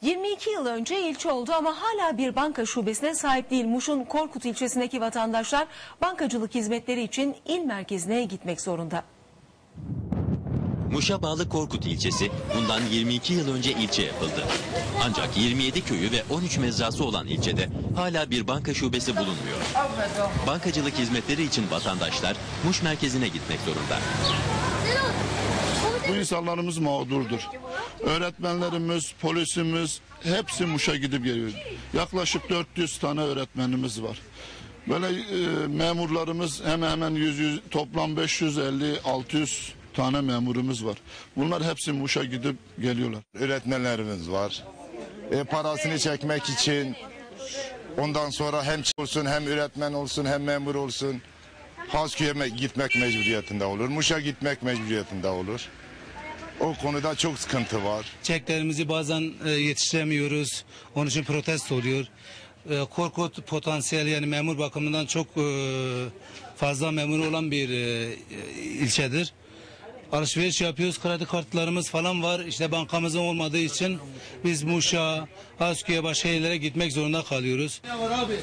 22 yıl önce ilçe oldu ama hala bir banka şubesine sahip değil. Muş'un Korkut ilçesindeki vatandaşlar bankacılık hizmetleri için il merkezine gitmek zorunda. Muş'a bağlı Korkut ilçesi bundan 22 yıl önce ilçe yapıldı. Ancak 27 köyü ve 13 mezrası olan ilçede hala bir banka şubesi bulunmuyor. Bankacılık hizmetleri için vatandaşlar Muş merkezine gitmek zorunda. Bu insanlarımız mağdurdur. Öğretmenlerimiz, polisimiz hepsi Muş'a gidip geliyor. Yaklaşık 400 tane öğretmenimiz var. Böyle memurlarımız hemen toplam 550-600 tane memurumuz var. Bunlar hepsi Muş'a gidip geliyorlar. Öğretmenlerimiz var. Parasını çekmek için ondan sonra hem olsun hem öğretmen olsun hem memur olsun Hasköy'e gitmek mecburiyetinde olur. Muş'a gitmek mecburiyetinde olur. O konuda çok sıkıntı var. Çeklerimizi bazen yetiştiremiyoruz. Onun için protesto oluyor. Korkut potansiyel yani memur bakımından çok fazla memur olan bir ilçedir. Alışveriş yapıyoruz, kredi kartlarımız falan var. İşte bankamızın olmadığı için biz Muş'a, Hasköy'e başka yerlere gitmek zorunda kalıyoruz. Ne var abi?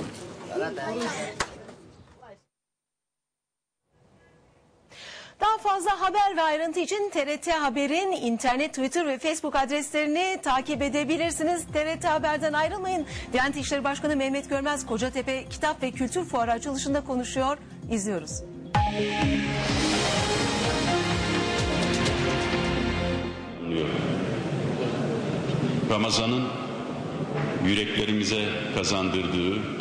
Daha fazla haber ve ayrıntı için TRT Haber'in internet, Twitter ve Facebook adreslerini takip edebilirsiniz. TRT Haber'den ayrılmayın. Diyanet İşleri Başkanı Mehmet Görmez Kocatepe Kitap ve Kültür Fuarı açılışında konuşuyor. İzliyoruz. Ramazan'ın yüreklerimize kazandırdığı